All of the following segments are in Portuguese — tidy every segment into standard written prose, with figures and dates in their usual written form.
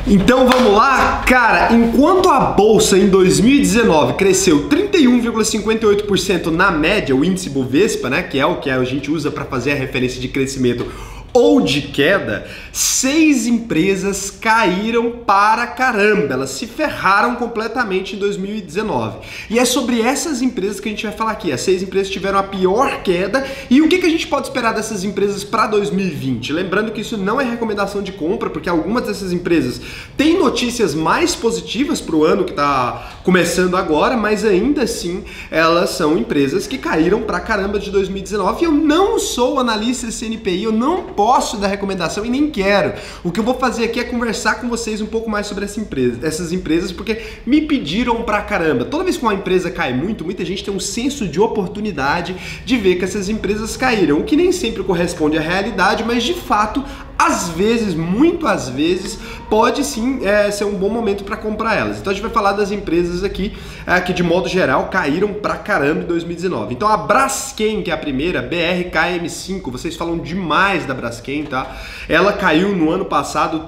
Então vamos lá, cara, enquanto a bolsa em 2019 cresceu 31,58% na média, o índice Bovespa, né, que é o que a gente usa para fazer a referência de crescimento ou de queda, 6 empresas caíram para caramba, elas se ferraram completamente em 2019. E é sobre essas empresas que a gente vai falar aqui. As 6 empresas tiveram a pior queda e o que a gente pode esperar dessas empresas para 2020? Lembrando que isso não é recomendação de compra, porque algumas dessas empresas têm notícias mais positivas para o ano que está começando agora, mas ainda assim elas são empresas que caíram pra caramba de 2019 e eu não sou analista CNPI, eu não posso dar recomendação e nem quero. O que eu vou fazer aqui é conversar com vocês um pouco mais sobre essas empresas, porque me pediram pra caramba. Toda vez que uma empresa cai muito, muita gente tem um senso de oportunidade de ver que essas empresas caíram, o que nem sempre corresponde à realidade, mas de fato, às vezes, muito às vezes, pode sim ser um bom momento para comprar elas. Então a gente vai falar das empresas aqui que de modo geral caíram pra caramba em 2019. Então a Braskem, que é a primeira, BRKM5, vocês falam demais da Braskem, tá? Ela caiu no ano passado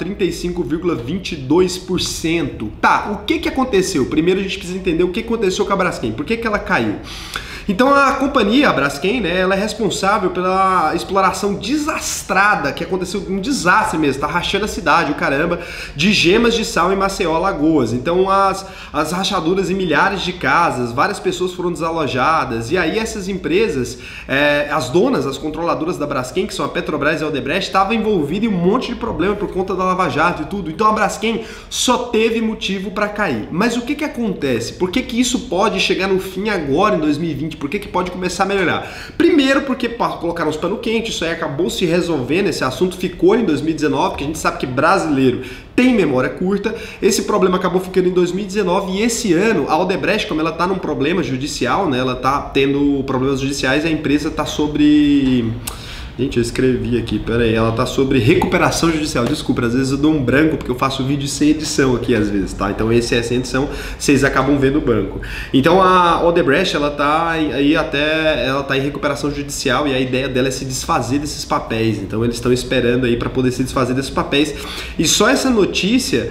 35,22%. Tá, o que aconteceu? Primeiro a gente precisa entender o que aconteceu com a Braskem, por que ela caiu? Então a companhia, a Braskem, né, ela é responsável pela exploração desastrada, que aconteceu um desastre mesmo, tá rachando a cidade, o caramba, de gemas de sal em Maceió, Alagoas. Então as rachaduras em milhares de casas, várias pessoas foram desalojadas, e aí essas empresas, as donas, as controladoras da Braskem, que são a Petrobras e a Odebrecht, estavam envolvidas em um monte de problema por conta da Lava Jato e tudo. Então a Braskem só teve motivo para cair. Mas o que acontece? Por que isso pode chegar no fim agora, em 2020? Por que pode começar a melhorar? Primeiro porque colocaram os panos quentes, isso aí acabou se resolvendo, esse assunto ficou em 2019, porque a gente sabe que brasileiro tem memória curta, esse problema acabou ficando em 2019 e esse ano a Odebrecht, como ela está num problema judicial, né, ela está tendo problemas judiciais e a empresa está sobre... Gente, eu escrevi aqui, peraí, ela tá sobre recuperação judicial, desculpa, às vezes eu dou um branco porque eu faço vídeo sem edição aqui às vezes, tá? Então esse é sem edição, vocês acabam vendo o banco. Então a Odebrecht, ela tá aí ela tá em recuperação judicial e a ideia dela é se desfazer desses papéis, então eles estão esperando aí para poder se desfazer desses papéis e só essa notícia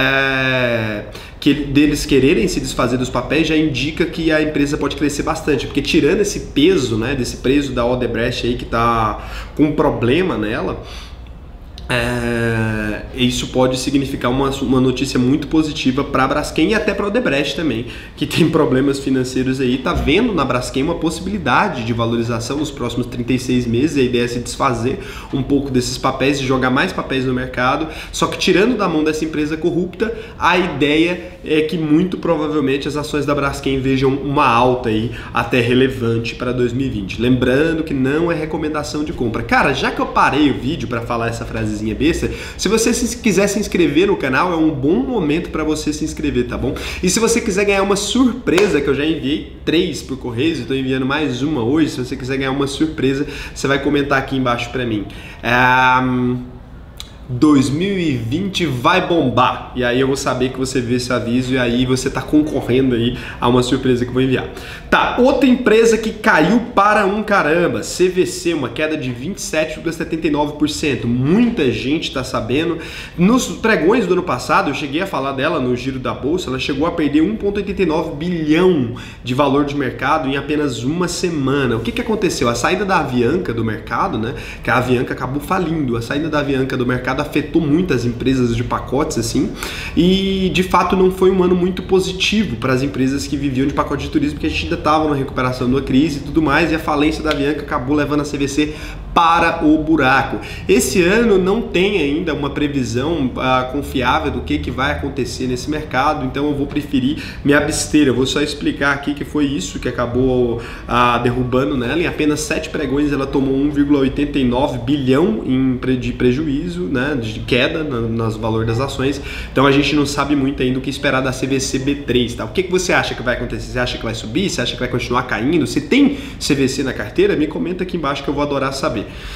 deles quererem se desfazer dos papéis já indica que a empresa pode crescer bastante, porque tirando esse peso, né, desse peso da Odebrecht aí que tá com um problema nela, isso pode significar uma notícia muito positiva para a Braskem e até para a Odebrecht também, que tem problemas financeiros aí, tá vendo na Braskem uma possibilidade de valorização nos próximos 36 meses, a ideia é se desfazer um pouco desses papéis e jogar mais papéis no mercado, só que tirando da mão dessa empresa corrupta, a ideia é que muito provavelmente as ações da Braskem vejam uma alta aí até relevante para 2020. Lembrando que não é recomendação de compra. Cara, já que eu parei o vídeo para falar essa frasezinha besta, se você quiser se inscrever no canal, é um bom momento para você se inscrever, tá bom? E se você quiser ganhar uma surpresa, que eu já enviei 3 por correio, estou enviando mais uma hoje, se você quiser ganhar uma surpresa, você vai comentar aqui embaixo para mim. 2020 vai bombar, e aí eu vou saber que você viu esse aviso e aí você tá concorrendo aí a uma surpresa que eu vou enviar. Tá, outra empresa que caiu para um caramba, CVC, uma queda de 27,79%, muita gente tá sabendo. Nos pregões do ano passado, eu cheguei a falar dela no giro da bolsa, ela chegou a perder 1,89 bilhão de valor de mercado em apenas uma semana. O que aconteceu? A saída da Avianca do mercado, né, que a Avianca acabou falindo, a saída da Avianca do mercado afetou muitas empresas de pacotes assim, e de fato não foi um ano muito positivo para as empresas que viviam de pacote de turismo, porque a gente ainda estava na recuperação da crise e tudo mais, e a falência da Avianca acabou levando a CVC para o buraco. Esse ano não tem ainda uma previsão confiável do que vai acontecer nesse mercado, então eu vou preferir me abster. Eu vou só explicar aqui que foi isso que acabou derrubando nela. Em apenas 7 pregões ela tomou 1,89 bilhão de prejuízo, né, de queda nos valores das ações. Então a gente não sabe muito ainda o que esperar da CVC B3, tá? O que você acha que vai acontecer? Você acha que vai subir? Você acha que vai continuar caindo? Se tem CVC na carteira, me comenta aqui embaixo que eu vou adorar saber.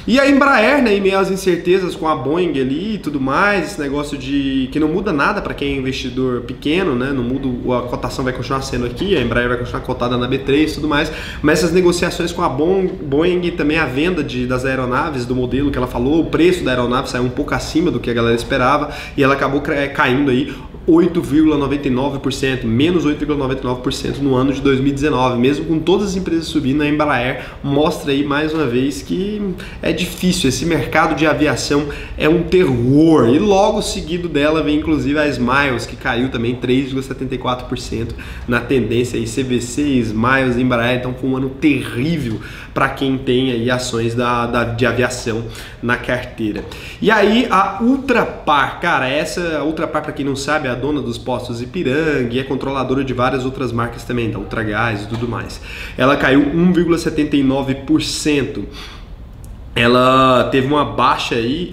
E a Embraer, né, em meio às incertezas com a Boeing ali e tudo mais, esse negócio de que não muda nada para quem é investidor pequeno, né, não muda, a cotação vai continuar sendo aqui, a Embraer vai continuar cotada na B3 e tudo mais, mas essas negociações com a Boeing e também a venda das aeronaves, do modelo que ela falou, o preço da aeronave saiu um pouco acima do que a galera esperava e ela acabou caindo aí 8,99%, menos 8,99% no ano de 2019, mesmo com todas as empresas subindo, a Embraer mostra aí mais uma vez que é difícil, esse mercado de aviação é um terror, e logo seguido dela vem inclusive a Smiles, que caiu também 3,74% na tendência aí, CVC, Smiles, Embraer, então foi um ano terrível para quem tem aí ações de aviação na carteira. E aí a Ultrapar, cara, a Ultrapar, para quem não sabe, é a dona dos postos Ipiranga e é controladora de várias outras marcas também, da Ultragás e tudo mais. Ela caiu 1,79%. Ela teve uma baixa aí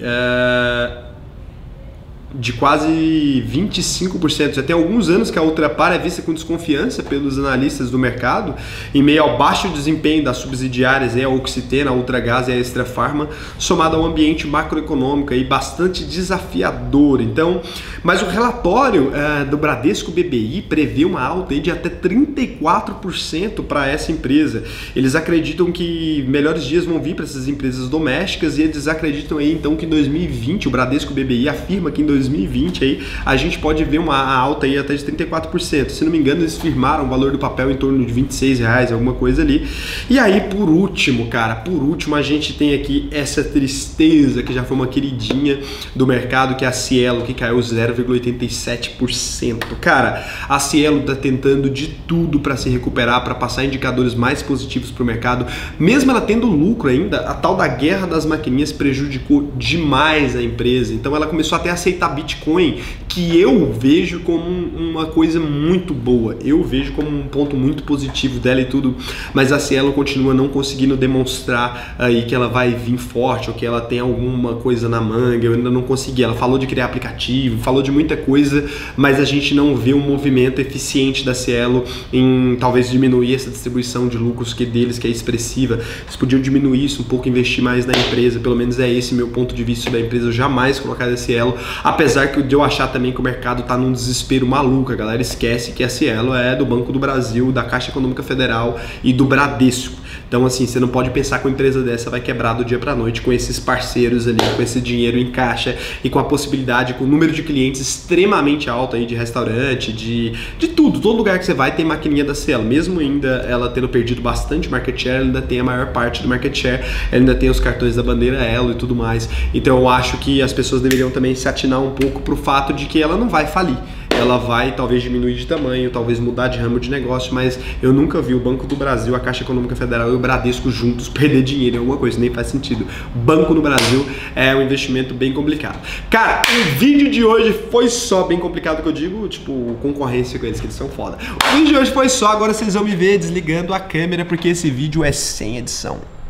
de quase 25%. Já tem alguns anos que a Ultrapar é vista com desconfiança pelos analistas do mercado, em meio ao baixo desempenho das subsidiárias, a Oxiteno, a Ultragaz e a Extra Farma, somado ao ambiente macroeconômico aí bastante desafiador. Então, mas o relatório do Bradesco BBI prevê uma alta aí de até 34% para essa empresa. Eles acreditam que melhores dias vão vir para essas empresas domésticas e eles acreditam aí então que em 2020, o Bradesco BBI afirma que em 2020 aí a gente pode ver uma alta aí até de 34%. Se não me engano, eles firmaram o valor do papel em torno de R$26, alguma coisa ali. E aí, por último, cara, a gente tem aqui essa tristeza que já foi uma queridinha do mercado, que é a Cielo, que caiu 0,87%. Cara, a Cielo tá tentando de tudo para se recuperar, para passar indicadores mais positivos para o mercado, mesmo ela tendo lucro ainda. A tal da guerra das maquininhas prejudicou demais a empresa, então ela começou até a aceitar Bitcoin, que eu vejo como uma coisa muito boa, eu vejo como um ponto muito positivo dela e tudo, mas a Cielo continua não conseguindo demonstrar aí que ela vai vir forte ou que ela tem alguma coisa na manga. Eu ainda não consegui. Ela falou de criar aplicativo, falou de muita coisa, mas a gente não vê um movimento eficiente da Cielo em talvez diminuir essa distribuição de lucros que é expressiva. Eles podiam diminuir isso um pouco, investir mais na empresa, pelo menos é esse meu ponto de vista da empresa. Eu jamais colocaria a Cielo, apesar de eu achar também que o mercado tá num desespero maluco. A galera esquece que a Cielo é do Banco do Brasil, da Caixa Econômica Federal e do Bradesco. Então, assim, você não pode pensar que uma empresa dessa vai quebrar do dia para noite com esses parceiros ali, com esse dinheiro em caixa e com a possibilidade, com o número de clientes extremamente alto aí de restaurante, de tudo. Todo lugar que você vai tem maquininha da Cielo. Mesmo ainda ela tendo perdido bastante market share, ela ainda tem a maior parte do market share, ela ainda tem os cartões da bandeira Elo e tudo mais. Então, eu acho que as pessoas deveriam também se atinar um pouco pro fato de que ela não vai falir. Ela vai talvez diminuir de tamanho, talvez mudar de ramo de negócio, mas eu nunca vi o Banco do Brasil, a Caixa Econômica Federal e o Bradesco juntos perder dinheiro em alguma coisa, nem faz sentido. Banco no Brasil é um investimento bem complicado. Cara, o vídeo de hoje foi só, bem complicado que eu digo, tipo, concorrência com eles, que eles são foda. O vídeo de hoje foi só, agora vocês vão me ver desligando a câmera, porque esse vídeo é sem edição.